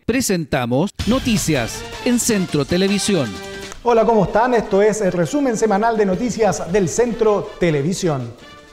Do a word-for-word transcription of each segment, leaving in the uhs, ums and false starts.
Presentamos Noticias en Centro Televisión. Hola, ¿cómo están? Esto es el resumen semanal de noticias del Centro Televisión.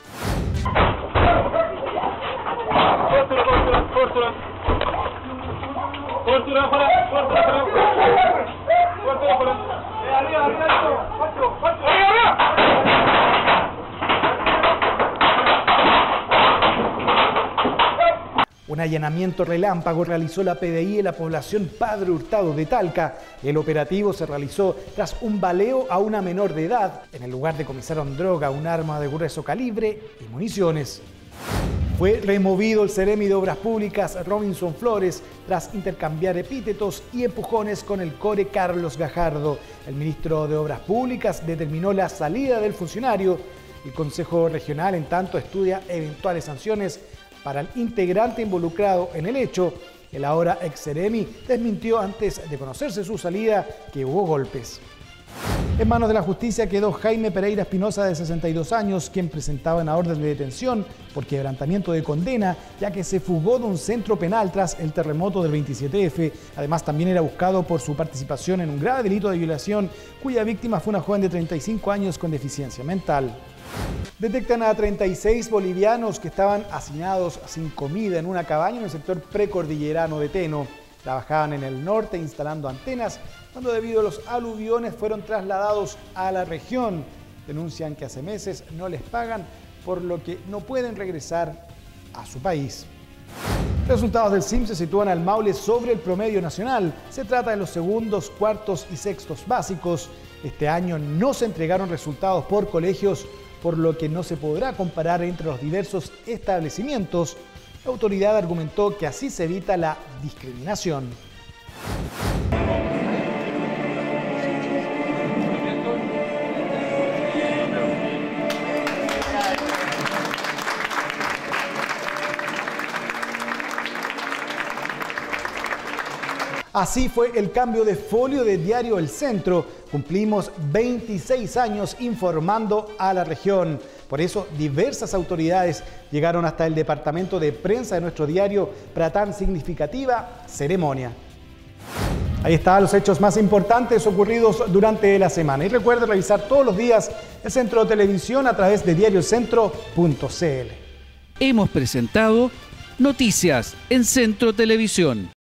Un allanamiento relámpago realizó la P D I en la población Padre Hurtado de Talca. El operativo se realizó tras un baleo a una menor de edad. En el lugar decomisaron droga, un arma de grueso calibre y municiones. Fue removido el Ceremi de Obras Públicas Robinson Flores tras intercambiar epítetos y empujones con el core Carlos Gajardo. El ministro de Obras Públicas determinó la salida del funcionario. El Consejo Regional, en tanto, estudia eventuales sanciones para el integrante involucrado en el hecho. El ahora ex Ceremi desmintió antes de conocerse su salida que hubo golpes. En manos de la justicia quedó Jaime Pereira Espinosa, de sesenta y dos años, quien presentaba una orden de detención por quebrantamiento de condena, ya que se fugó de un centro penal tras el terremoto del veintisiete efe. Además, también era buscado por su participación en un grave delito de violación, cuya víctima fue una joven de treinta y cinco años con deficiencia mental. Detectan a treinta y seis bolivianos que estaban hacinados sin comida en una cabaña en el sector precordillerano de Teno. Trabajaban en el norte instalando antenas cuando, debido a los aluviones, fueron trasladados a la región. Denuncian que hace meses no les pagan, por lo que no pueden regresar a su país. Resultados del C I M se sitúan al Maule sobre el promedio nacional. Se trata de los segundos, cuartos y sextos básicos. Este año no se entregaron resultados por colegios, por lo que no se podrá comparar entre los diversos establecimientos. La autoridad argumentó que así se evita la discriminación. Así fue el cambio de folio de Diario El Centro. Cumplimos veintiséis años informando a la región. Por eso, diversas autoridades llegaron hasta el departamento de prensa de nuestro diario para tan significativa ceremonia. Ahí están los hechos más importantes ocurridos durante la semana. Y recuerde revisar todos los días el Centro Televisión a través de diario el centro punto c l. Hemos presentado Noticias en Centro Televisión.